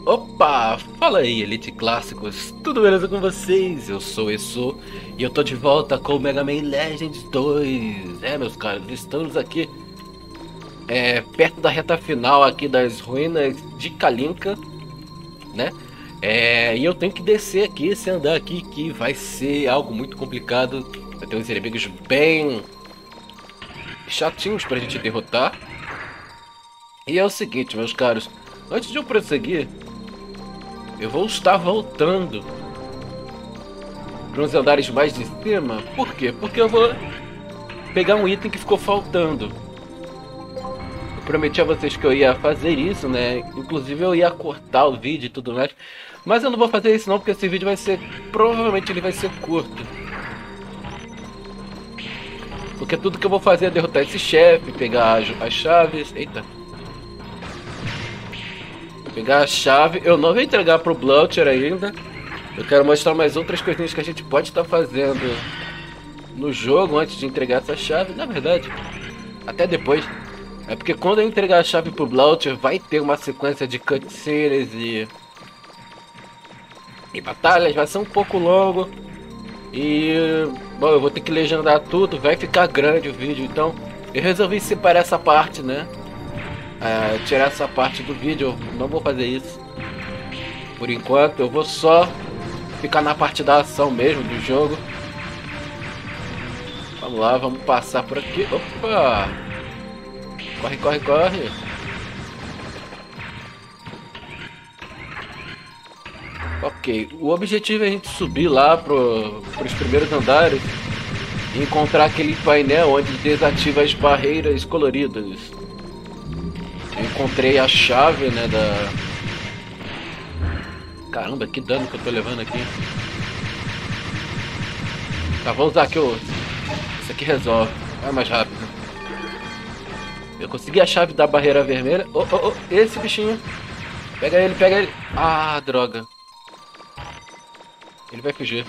Opa, fala aí, Elite Clássicos, tudo beleza com vocês? Eu sou o Esso e eu tô de volta com o Mega Man Legends 2. Meus caros, estamos aqui perto da reta final aqui das ruínas de Kalinka, né? E eu tenho que descer aqui, se andar aqui, que vai ser algo muito complicado. Vai ter uns inimigos bem chatinhos pra gente derrotar. E é o seguinte, meus caros, antes de eu prosseguir, eu vou estar voltando para os andares mais de cima. Por quê? Porque eu vou pegar um item que ficou faltando. Eu prometi a vocês que eu ia fazer isso, né? Inclusive eu ia cortar o vídeo e tudo mais. Mas eu não vou fazer isso não, porque esse vídeo vai ser... provavelmente ele vai ser curto. Porque tudo que eu vou fazer é derrotar esse chefe, pegar as chaves... Eita. Pegar a chave. Eu não vou entregar pro Blutcher ainda. Eu quero mostrar mais outras coisinhas que a gente pode estar fazendo no jogo antes de entregar essa chave. Na verdade, até depois. É porque quando eu entregar a chave pro Blutcher, vai ter uma sequência de cutscenes e batalhas. Vai ser um pouco longo. E bom, eu vou ter que legendar tudo. Vai ficar grande o vídeo. Então eu resolvi separar essa parte, né? Tirar essa parte do vídeo. Eu não vou fazer isso por enquanto. Eu vou só ficar na parte da ação mesmo do jogo. Vamos lá, vamos passar por aqui. Opa! Corre, corre, corre. Ok, o objetivo é a gente subir lá pros primeiros andares e encontrar aquele painel onde desativa as barreiras coloridas. Eu encontrei a chave, né, da... Caramba, que dano que eu tô levando aqui. Tá, vou usar aqui o... Isso aqui resolve. Vai mais rápido. Eu consegui a chave da barreira vermelha. Oh, oh, oh, esse bichinho. Pega ele, pega ele. Ah, droga. Ele vai fugir.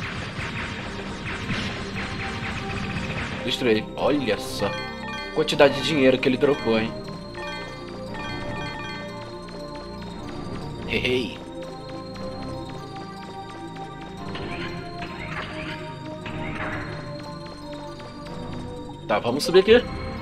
Destruí. Olha só. Quantidade de dinheiro que ele dropou, hein. Hey. Tá, vamos subir aqui.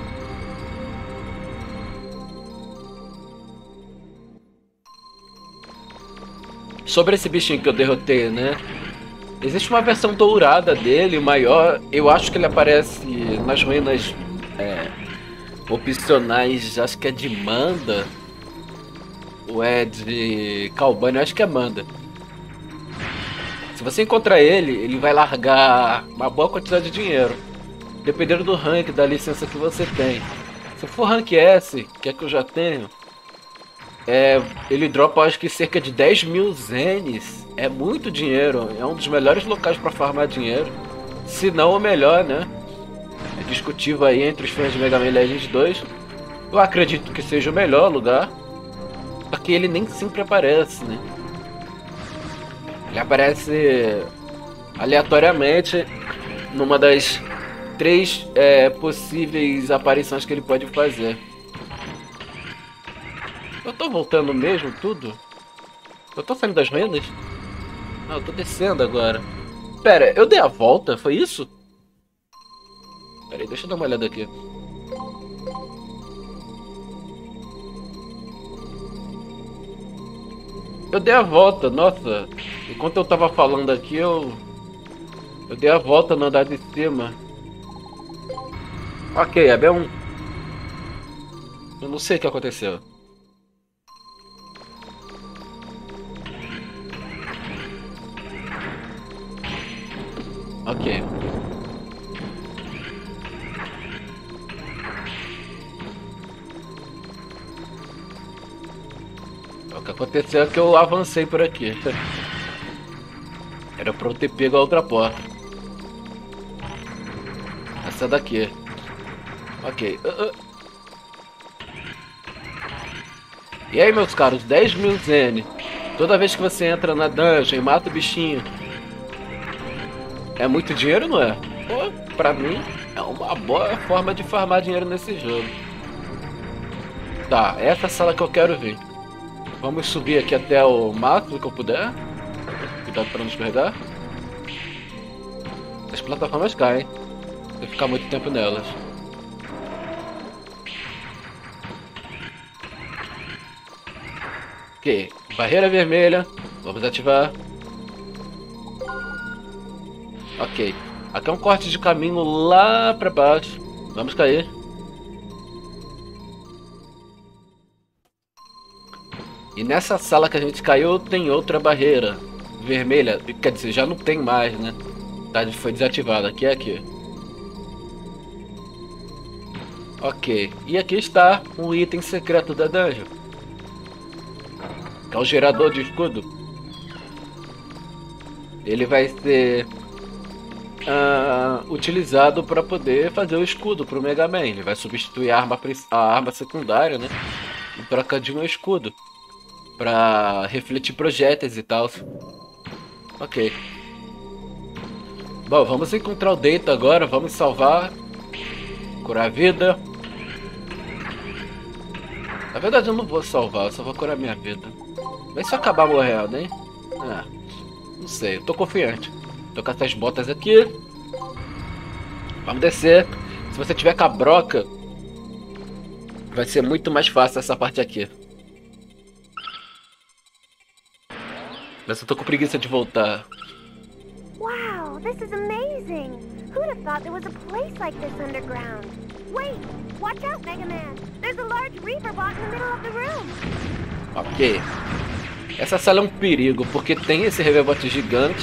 Sobre esse bichinho que eu derrotei, né? Existe uma versão dourada dele, maior. Eu acho que ele aparece nas ruínas opcionais, acho que é de Manda. Ou é de Calbânia, eu acho que é Manda. Se você encontrar ele, ele vai largar uma boa quantidade de dinheiro. Dependendo do rank da licença que você tem. Se for rank S, que é que eu já tenho, ele dropa acho que cerca de 10 mil zenes. É muito dinheiro. É um dos melhores locais para farmar dinheiro. Se não o melhor, né? É discutível aí entre os fãs de Mega Man Legends 2. Eu acredito que seja o melhor lugar. Porque ele nem sempre aparece, né? Ele aparece aleatoriamente numa das 3 possíveis aparições que ele pode fazer. Eu tô voltando mesmo, tudo? Eu tô saindo das ruínas? Não, eu tô descendo agora. Pera, eu dei a volta? Foi isso? Pera aí, deixa eu dar uma olhada aqui. Eu dei a volta, nossa. Enquanto eu tava falando aqui, eu dei a volta no andar de cima. Ok, é bem. Eu não sei o que aconteceu. Ok. O que aconteceu é que eu avancei por aqui. Era pra eu ter pego a outra porta. Essa daqui. Ok. E aí, meus caros, 10 mil zen. Toda vez que você entra na dungeon e mata o bichinho, é muito dinheiro, não é? Pô, pra mim, é uma boa forma de farmar dinheiro nesse jogo. Tá, essa é a sala que eu quero ver. Vamos subir aqui até o máximo que eu puder. Cuidado para não escorregar. As plataformas caem. Se ficar muito tempo nelas. Ok. Barreira vermelha. Vamos ativar. Ok. Aqui é um corte de caminho lá para baixo. Vamos cair. E nessa sala que a gente caiu tem outra barreira vermelha. Quer dizer, já não tem mais, né? Tá, foi desativada. Aqui é aqui. Ok. E aqui está um item secreto da dungeon. Que é o gerador de escudo. Ele vai ser utilizado para poder fazer o escudo para o Mega Man. Ele vai substituir a arma secundária, né? Em troca de um escudo. Pra refletir projéteis e tal. Ok. Bom, vamos encontrar o Data agora. Vamos salvar. Curar a vida. Na verdade eu não vou salvar, eu só vou curar minha vida. Mas se eu acabar morrendo, hein? Não sei, eu tô confiante. Tô com essas botas aqui. Vamos descer. Se você tiver com a broca, vai ser muito mais fácil essa parte aqui. Mas eu tô com preguiça de voltar. Wow, this is amazing! Who'd have thought there was a place like this underground? Wait, watch out, Mega Man! There's a large Reaper bot in the middle of the room! Ok. Essa sala é um perigo, porque tem esse Reverbote gigante.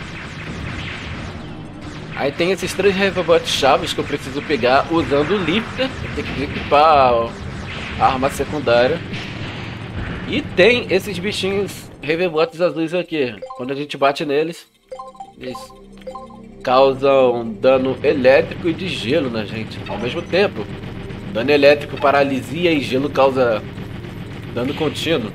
Aí tem esses 3 Reverbotes chaves que eu preciso pegar usando o Lifter. Tem que equipar a arma secundária. E tem esses bichinhos Reverbotes azuis aqui. Quando a gente bate neles, eles causam dano elétrico e de gelo na gente ao mesmo tempo. Dano elétrico paralisia e gelo causa dano contínuo.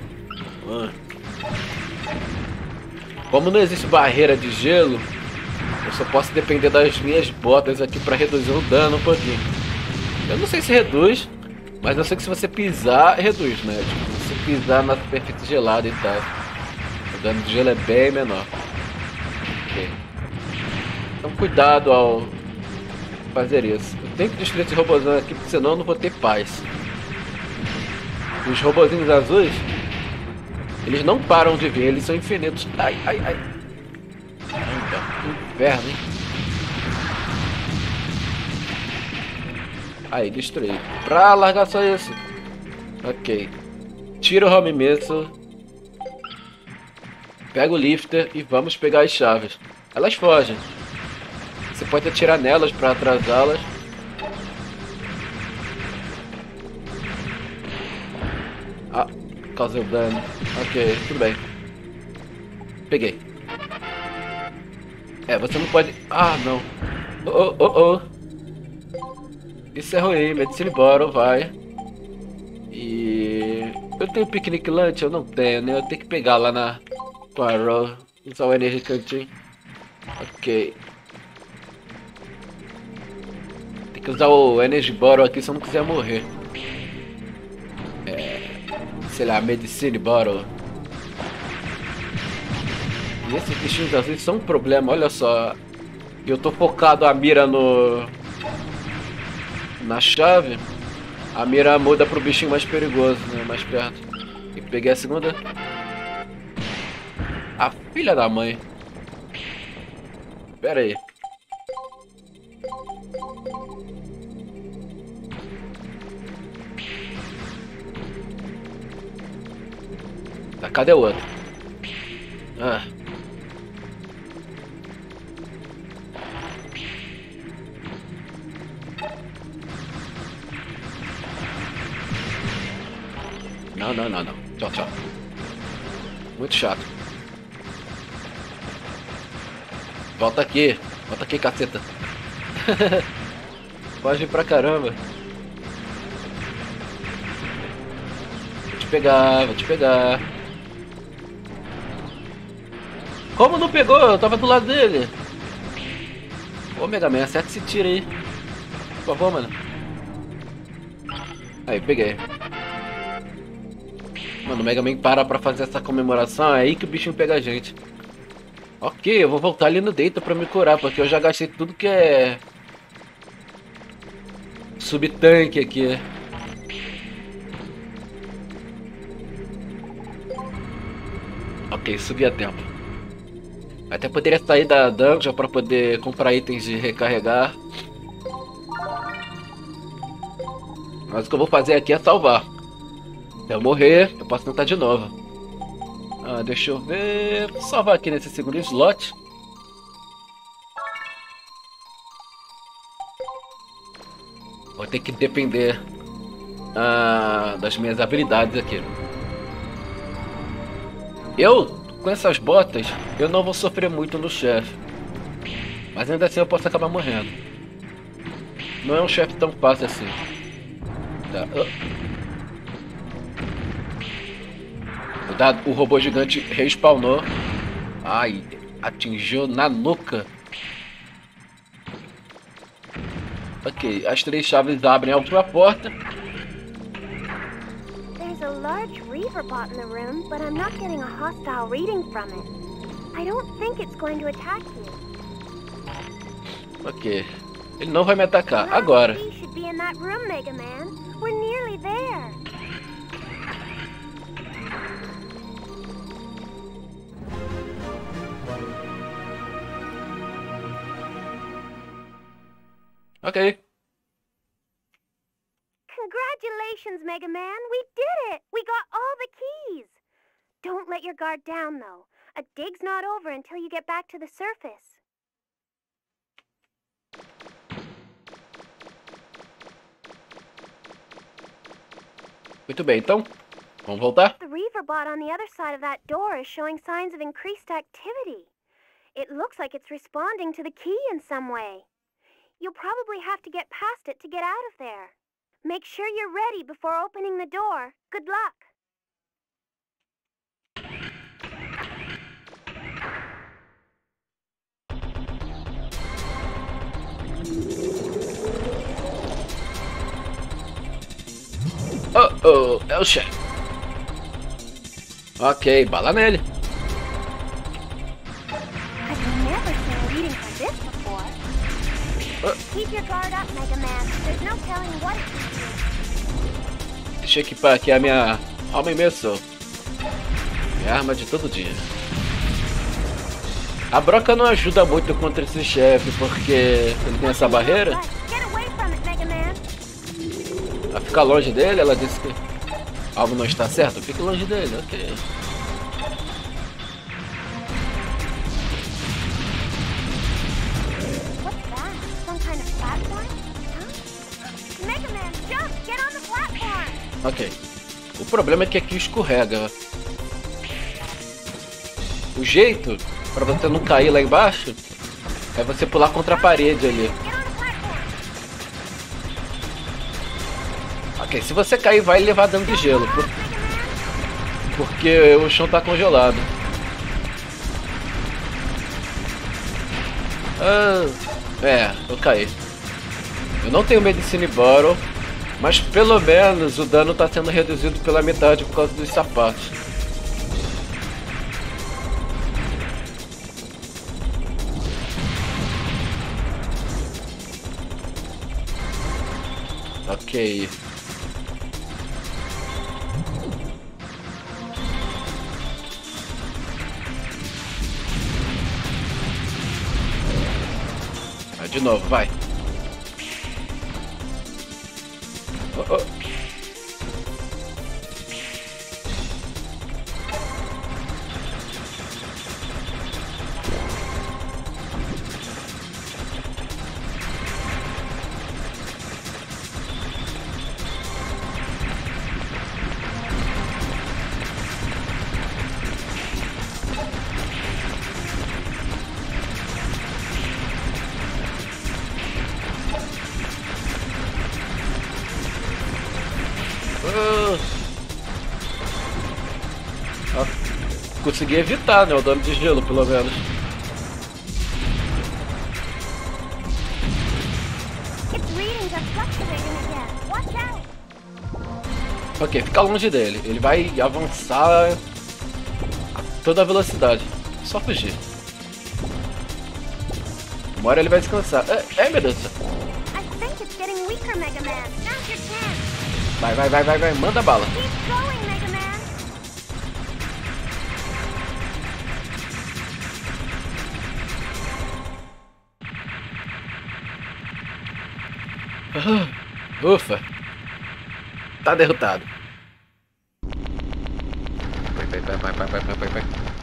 Como não existe barreira de gelo, eu só posso depender das minhas botas aqui para reduzir o dano um pouquinho. Eu não sei se reduz, mas eu sei que se você pisar, reduz, né? Tipo, se você pisar na superfície gelada e tal, o dano de gelo é bem menor. Ok. Então cuidado ao fazer isso. Eu tenho que destruir esse robôzão aqui, porque senão eu não vou ter paz. Os robozinhos azuis, eles não param de vir, eles são infinitos. Ai, ai, ai. Caramba, que inferno, hein? Aí, destruí. Pra largar só isso. Ok. Tira o home missile. Pega o lifter e vamos pegar as chaves. Elas fogem. Você pode atirar nelas pra atrasá-las. Ah, causei dano. Ok, tudo bem. Peguei. É, você não pode... Ah, não. Oh. Isso é ruim. Medicine Bottle, vai. E... eu tenho Picnic Lunch? Eu não tenho, né? Eu tenho que pegar lá na... Quarrel. Usar o Energy Canteen. Ok. Tem que usar o Energy Bottle aqui se eu não quiser morrer. Sei lá, Medicine Bottle. E esses bichinhos azuis são um problema, olha só. Eu tô focado a mira na chave. A mira muda pro bichinho mais perigoso, né? Mais perto. E peguei a segunda. A filha da mãe. Pera aí. Tá, cadê o outro? Ah. Não. Tchau. Muito chato. Volta aqui, caceta. Foge pra caramba. Vou te pegar. Como não pegou? Eu tava do lado dele. Ô, Mega Man, acerta esse tiro aí. Por favor, mano. Aí, peguei. Mano, o Mega Man para pra fazer essa comemoração, é aí que o bichinho pega a gente. Ok, eu vou voltar ali no Data pra me curar, porque eu já gastei tudo que é... sub-tanque aqui. Ok, subi a tempo. Até poderia sair da dungeon pra poder comprar itens de recarregar. Mas o que eu vou fazer aqui é salvar. Se eu morrer, eu posso tentar de novo. Deixa eu ver... Vou salvar aqui nesse segundo slot. Vou ter que depender das minhas habilidades aqui. Com essas botas, eu não vou sofrer muito no chefe. Mas ainda assim eu posso acabar morrendo. Não é um chefe tão fácil assim. Tá. Cuidado, o robô gigante respawnou. Ai, atingiu na nuca. Ok, as 3 chaves abrem a última porta. There's a large reaver bot in the room, but I'm not getting a hostile reading from it. I don't think it's going to attack you. Ok, ele não vai me atacar agora. You should be in that room, Mega Man. We're nearly there. Ok. Congratulations, Mega Man. We did it. We got all the keys. Don't let your guard down, though. A dig's not over until you get back to the surface. Muito bem, então, vamos voltar? The reaver bot on the other side of that door is showing signs of increased activity. It looks like it's responding to the key in some way. You'll probably have to get past it to get out of there. Make sure you're ready before opening the door. Good luck. Oh, é o chefe. Ok, bala nele. I've never seen a reading from this before. Keep your guard up, Mega Man. There's no telling what it can do. Deixa eu equipar aqui a minha alma imersão. Minha arma de todo dia. A broca não ajuda muito contra esse chefe, porque ele tem essa barreira. Get away from it, Mega Man. A ficar longe dele, ela disse que algo não está certo. Fique longe dele, ok. What's that? Some kind of platform? Huh? Mega Man, jump! Get on the platform! Ok. O problema é que aqui escorrega. O jeito pra você não cair lá embaixo é você pular contra a parede ali. Get on the platform! Ok, se você cair vai levar dano de gelo, porque o chão tá congelado. Eu caí. Eu não tenho Medicine Bottle, mas pelo menos o dano tá sendo reduzido pela metade por causa dos sapatos. Ok. Vai de novo, vai. Oh. Consegui evitar, né, o dano de gelo, pelo menos. Its readings are fluctuating again. Watch out! Ok, fica longe dele. Ele vai avançar a toda a velocidade. Só fugir. Uma hora ele vai descansar. Meu Deus do céu. I think it's getting weaker, Mega Man. Now's your chance. Vai. Manda bala. Keep going, Mega Man. Ufa. Tá derrotado. Vai.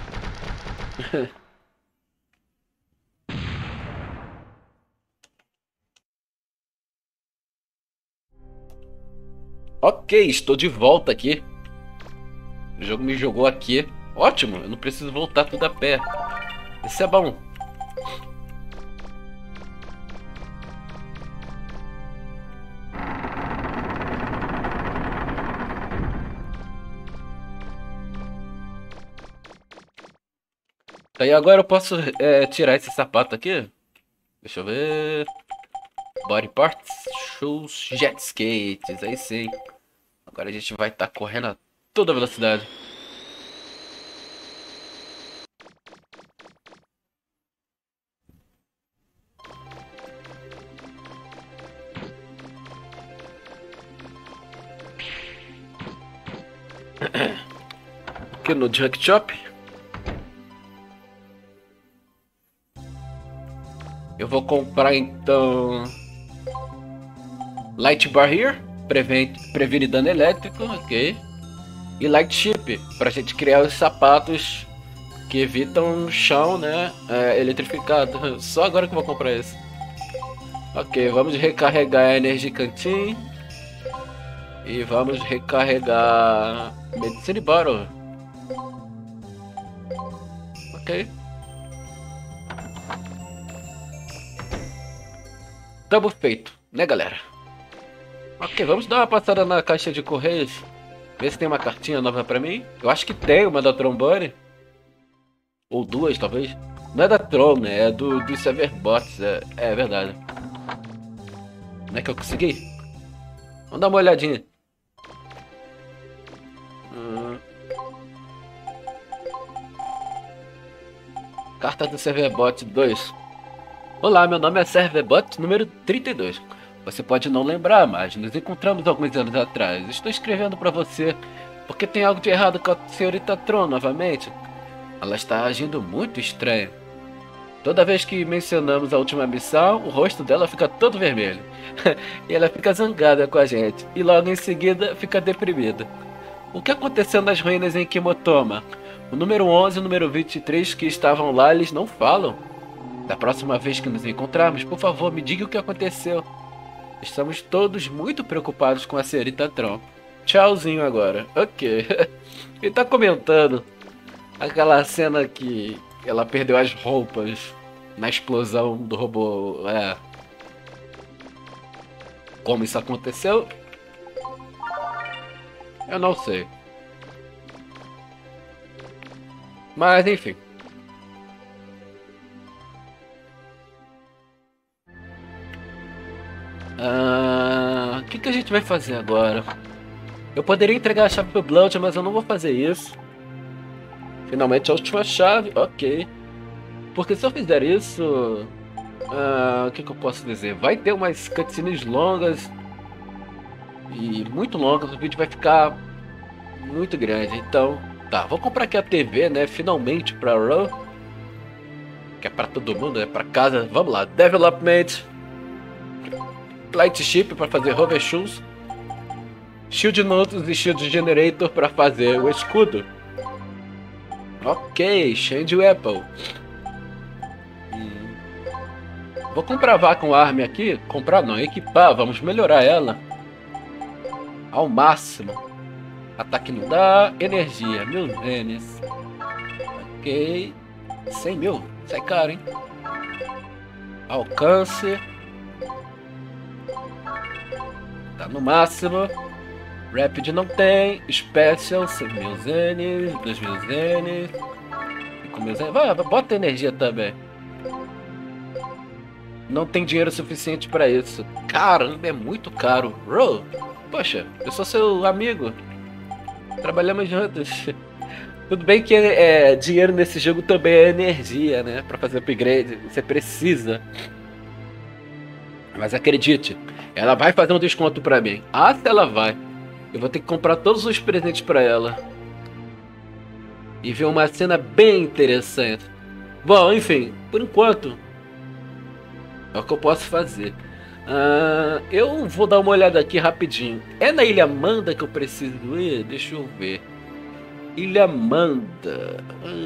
Ok, estou de volta aqui. O jogo me jogou aqui. Ótimo, eu não preciso voltar tudo a pé. Isso é bom. Aí agora eu posso tirar esse sapato aqui. Deixa eu ver. Body parts, shoes, jet skates, aí sim. Agora a gente vai estar correndo a toda velocidade. Aqui no Junk Shop. Eu vou comprar então Light Bar Here, previne dano elétrico, ok. E Light Chip, pra gente criar os sapatos que evitam o chão, né, eletrificado. Só agora que eu vou comprar esse. Ok, vamos recarregar a Energy Canteen. E vamos recarregar Medicine Bottle. Ok. Tamo feito, né, galera? Ok, vamos dar uma passada na caixa de correios. Ver se tem uma cartinha nova pra mim. Eu acho que tem uma da Trombone. Ou duas, talvez. Não é da Tron, né? É dos Serverbots. É verdade. Não é que eu consegui? Vamos dar uma olhadinha. Carta do Serverbot 2. Olá, meu nome é Serverbot número 32. Você pode não lembrar, mas nos encontramos alguns anos atrás. Estou escrevendo para você porque tem algo de errado com a senhorita Tron novamente. Ela está agindo muito estranho. Toda vez que mencionamos a última missão, o rosto dela fica todo vermelho. E ela fica zangada com a gente. E logo em seguida fica deprimida. O que aconteceu nas ruínas em Kimotoma? O número 11 e o número 23 que estavam lá, eles não falam. Da próxima vez que nos encontrarmos, por favor, me diga o que aconteceu. Estamos todos muito preocupados com a senhorita Tron. Tchauzinho agora. Ok. Ele tá comentando aquela cena que ela perdeu as roupas na explosão do robô. Como isso aconteceu? Eu não sei. Mas enfim. O que a gente vai fazer agora? Eu poderia entregar a chave pro Blood, mas eu não vou fazer isso. Finalmente a última chave, ok. Porque se eu fizer isso... o que eu posso dizer? Vai ter umas cutscenes longas. E muito longas, o vídeo vai ficar muito grande. Então, tá, vou comprar aqui a TV, né? Finalmente pra Run. Que é pra todo mundo, é pra casa. Vamos lá, Development. Light Chip para fazer Hover Shoes. Shield Notes e Shield Generator para fazer o escudo. Ok, Change Weapon. Vou comprar Vacuum Arm aqui. Comprar não, equipar. Vamos melhorar ela ao máximo. Ataque não dá. Energia, 1000 Venes. Ok. 100 mil. Sai caro, hein? Alcance. Tá no máximo. Rapid não tem. Special, 100.000 zenes, 2.000 zenes. 5.000 zenes. Vai, bota energia também. Não tem dinheiro suficiente pra isso. Caramba, é muito caro. Bro, Poxa, eu sou seu amigo. Trabalhamos juntos. Tudo bem que dinheiro nesse jogo também é energia, né? Pra fazer upgrade, você precisa. Mas acredite, ela vai fazer um desconto pra mim. Ah, se ela vai. Eu vou ter que comprar todos os presentes pra ela. E ver uma cena bem interessante. Bom, enfim, por enquanto é o que eu posso fazer. Eu vou dar uma olhada aqui rapidinho. É na Ilha Amanda que eu preciso ir? Deixa eu ver. Ilha Amanda.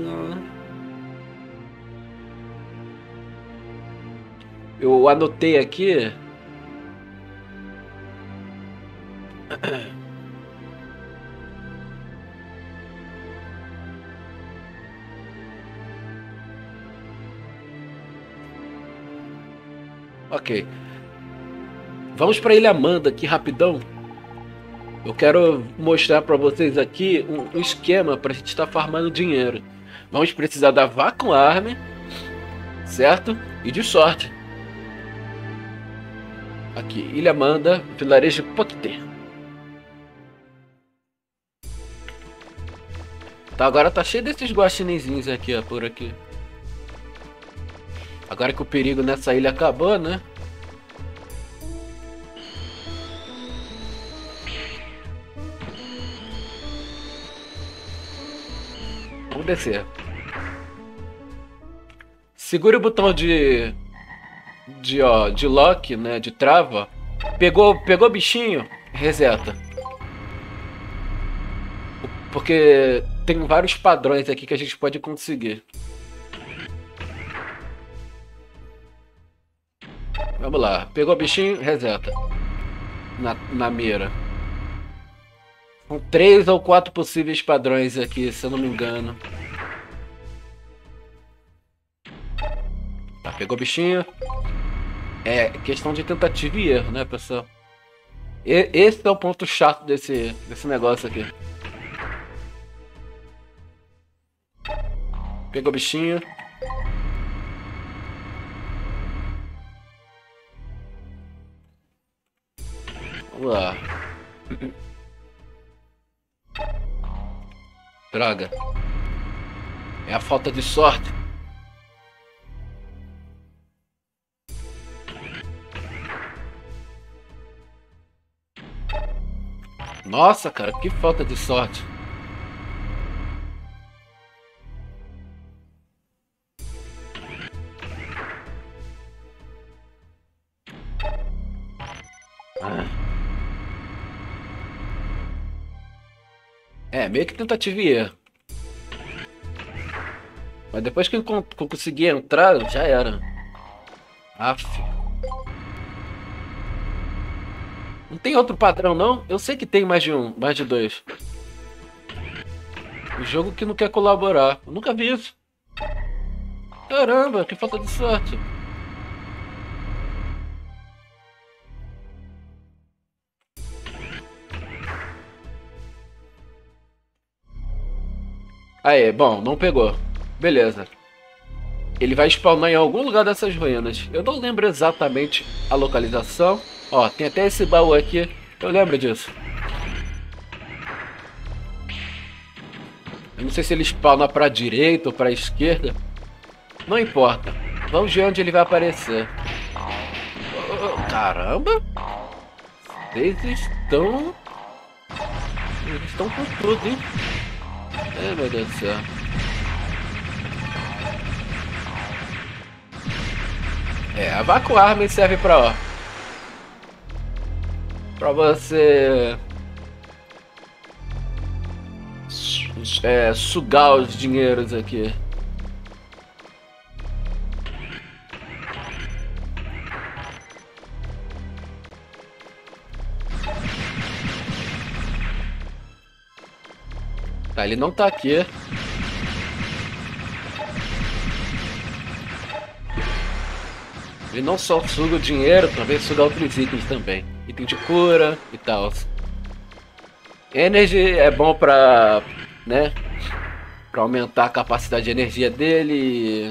Eu anotei aqui. Ok. Vamos para Ilha Amanda aqui rapidão. Eu quero mostrar para vocês aqui um esquema para a gente estar farmando dinheiro. Vamos precisar da Vacuum Arm, certo? E de sorte. Aqui, Ilha Amanda, vilarejo Pocté. Tá, agora tá cheio desses guaxinizinhos aqui, ó, por aqui. Agora que o perigo nessa ilha acabou, né? Vamos descer. Segure o botão de lock, né? De trava. Pegou bichinho, reseta. Porque tem vários padrões aqui que a gente pode conseguir. Vamos lá. Pegou bichinho, reseta. Na mira. São 3 ou 4 possíveis padrões aqui, se eu não me engano. Tá, pegou bichinho. É questão de tentativa e erro, né, pessoal? Esse é o ponto chato desse negócio aqui. Pegou bichinho. Vamos lá. Droga. É a falta de sorte. Nossa, cara, que falta de sorte. Meio que tentativa e erro. Mas depois que eu consegui entrar, já era. Aff. Não tem outro padrão, não? Eu sei que tem mais de um, mais de dois. O jogo que não quer colaborar. Eu nunca vi isso. Caramba, que falta de sorte. Aê, bom, não pegou. Beleza. Ele vai spawnar em algum lugar dessas ruínas. Eu não lembro exatamente a localização. Ó, tem até esse baú aqui. Eu lembro disso. Eu não sei se ele spawna pra direita ou pra esquerda. Não importa. Vamos ver onde ele vai aparecer. Caramba! Eles estão com tudo, hein? Ai, meu Deus do céu. A Vacuum Arm serve pra você sugar os dinheiros aqui. Tá, ele não tá aqui. Ele não só suga o dinheiro, talvez suga outros itens também. Item de cura e tal. Energy é bom pra, né, pra aumentar a capacidade de energia dele.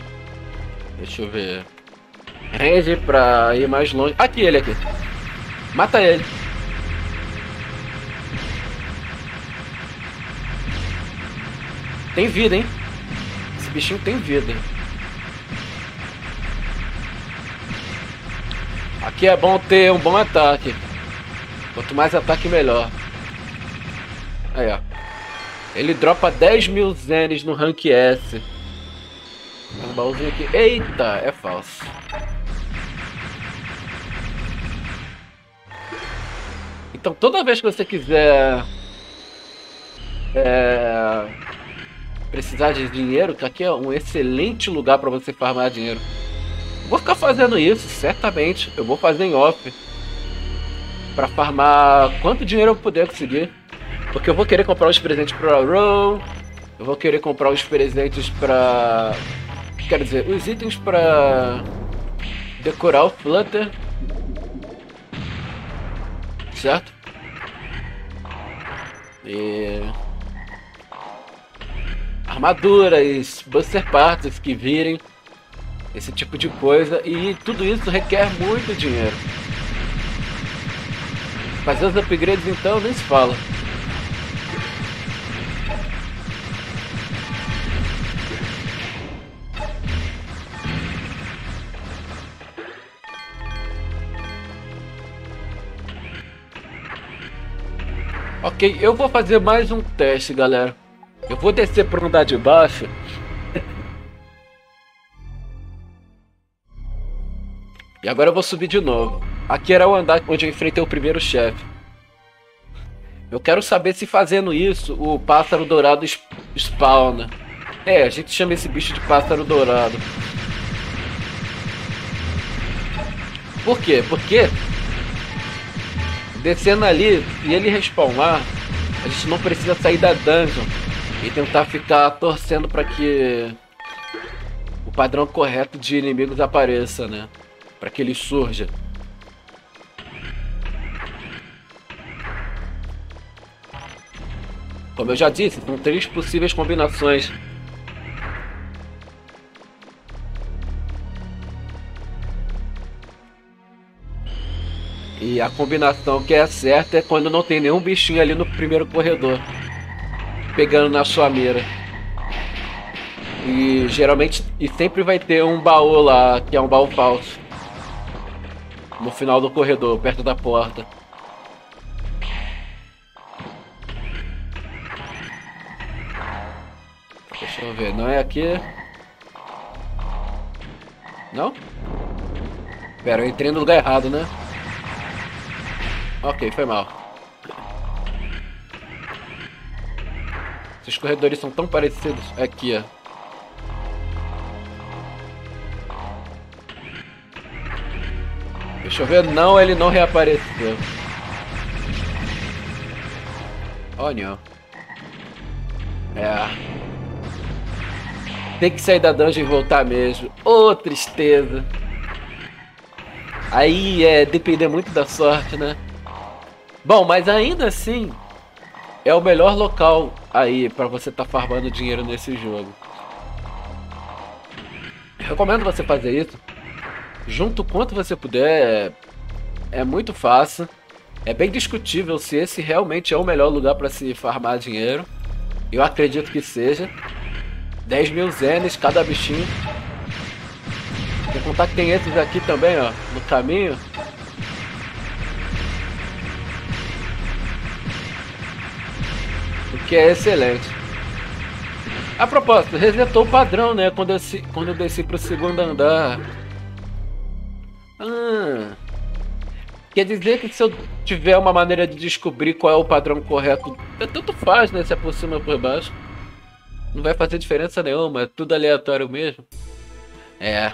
Deixa eu ver. Range pra ir mais longe. Aqui, ele aqui. Mata ele. Tem vida, hein? Esse bichinho tem vida. Aqui é bom ter um bom ataque. Quanto mais ataque, melhor. Aí, ó. Ele dropa 10.000 zenes no rank S. Tem um baúzinho aqui. Eita, é falso. Então, toda vez que você quiser precisar de dinheiro, que aqui é um excelente lugar para você farmar dinheiro. Vou ficar fazendo isso, certamente. Eu vou fazer em off para farmar quanto dinheiro eu puder conseguir. Porque eu vou querer comprar os presentes para Row. Eu vou querer comprar os presentes para... Quer dizer, os itens para decorar o Flutter. Certo? E... armaduras, Buster Parts que virem. Esse tipo de coisa. E tudo isso requer muito dinheiro. Fazer os upgrades então nem se fala. Ok, eu vou fazer mais um teste, galera. Eu vou descer para o andar de baixo. E agora eu vou subir de novo. Aqui era o andar onde eu enfrentei o primeiro chefe. Eu quero saber se fazendo isso o pássaro dourado spawna. É, a gente chama esse bicho de pássaro dourado. Por quê? Porque descendo ali e ele respawnar, a gente não precisa sair da dungeon e tentar ficar torcendo para que o padrão correto de inimigos apareça, né? Para que ele surja. Como eu já disse, são 3 possíveis combinações. E a combinação que é certa é quando não tem nenhum bichinho ali no primeiro corredor pegando na sua mira. E geralmente, e sempre vai ter um baú lá, que é um baú falso, no final do corredor, perto da porta. Deixa eu ver, não é aqui? Não? Pera, eu entrei no lugar errado, né? Ok, foi mal. Esses corredores são tão parecidos. Aqui, ó. Deixa eu ver. Não, ele não reapareceu. Oh, não. É. Tem que sair da dungeon e voltar mesmo. Ô, tristeza. Aí é depender muito da sorte, né? Bom, mas ainda assim é o melhor local aí pra você estar farmando dinheiro nesse jogo. Recomendo você fazer isso. Junto quanto você puder. É muito fácil. É bem discutível se esse realmente é o melhor lugar para se farmar dinheiro. Eu acredito que seja. 10.000 zenes cada bichinho. Sem contar que tem esses aqui também, ó, no caminho. O que é excelente. A propósito, resetou o padrão, né? Quando eu desci pro segundo andar. Quer dizer que se eu tiver uma maneira de descobrir qual é o padrão correto, tanto faz, né? Se é por cima ou por baixo. Não vai fazer diferença nenhuma, é tudo aleatório mesmo. É.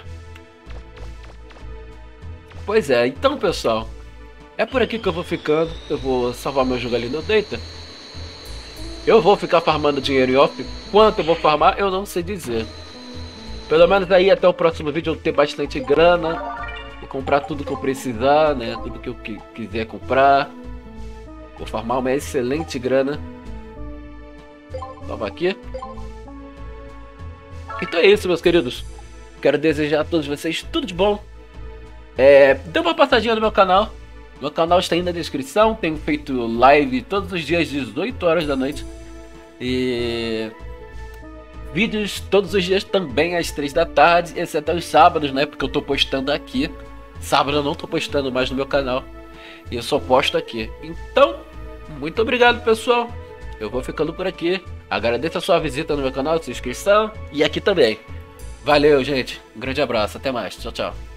Pois é, então pessoal, é por aqui que eu vou ficando. Eu vou salvar meu jogo ali no Data. Eu vou ficar farmando dinheiro em off. Quanto eu vou farmar, eu não sei dizer. Pelo menos aí até o próximo vídeo eu ter bastante grana e comprar tudo que eu precisar, né? Tudo que eu quiser comprar. Vou farmar uma excelente grana. Salva aqui. Então é isso, meus queridos. Quero desejar a todos vocês tudo de bom. Dê uma passadinha no meu canal. Meu canal está aí na descrição. Tenho feito live todos os dias, 18 horas da noite. E vídeos todos os dias também às 3 da tarde, exceto aos sábados, né? Porque eu tô postando aqui. Sábado eu não tô postando mais no meu canal. E eu só posto aqui. Então, muito obrigado, pessoal. Eu vou ficando por aqui. Agradeço a sua visita no meu canal, sua inscrição. E aqui também. Valeu, gente. Um grande abraço. Até mais. Tchau, tchau.